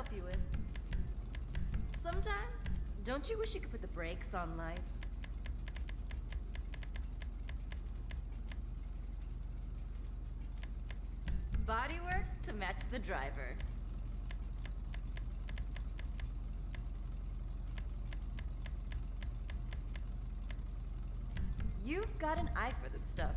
you with. Sometimes, don't you wish you could put the brakes on life? Bodywork to match the driver. You've got an eye for the stuff.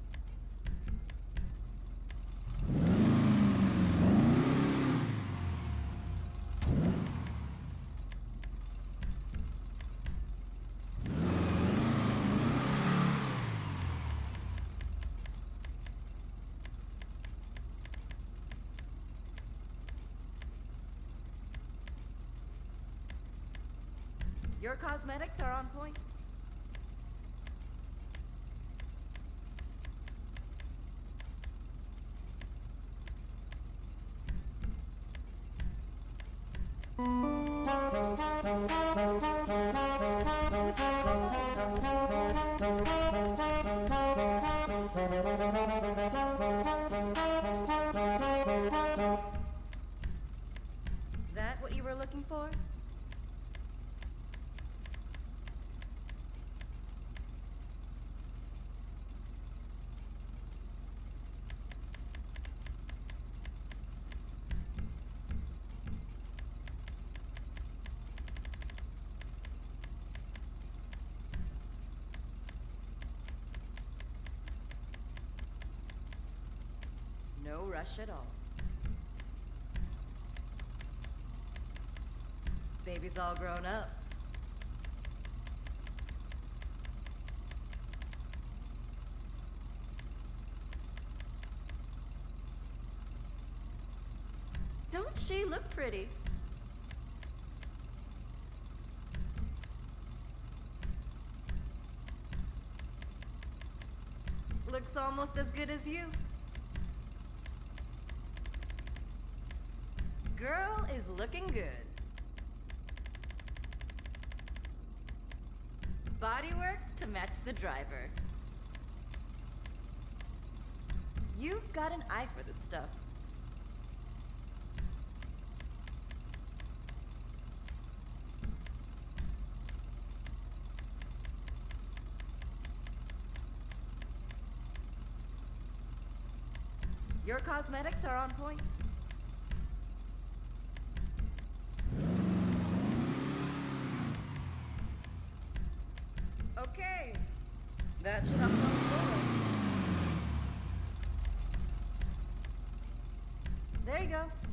Your cosmetics are on point. That what you were looking for? No rush at all. Baby's all grown up. Don't she look pretty? Looks almost as good as you. Girl is looking good. Bodywork to match the driver. You've got an eye for the stuff. Your cosmetics are on point. Okay, that should unlock the door. There you go.